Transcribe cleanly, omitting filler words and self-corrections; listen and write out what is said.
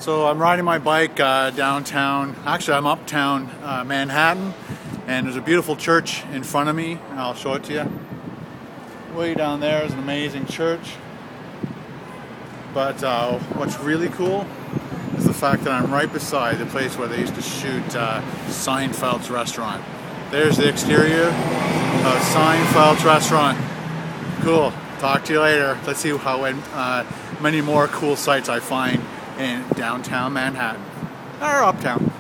So I'm riding my bike downtown, actually I'm uptown Manhattan, and there's a beautiful church in front of me. I'll show it to you. Way down there is an amazing church. But what's really cool is the fact that I'm right beside the place where they used to shoot Seinfeld's restaurant. There's the exterior of Seinfeld's restaurant. Cool. Talk to you later. Let's see how many more cool sights I find in downtown Manhattan, or uptown.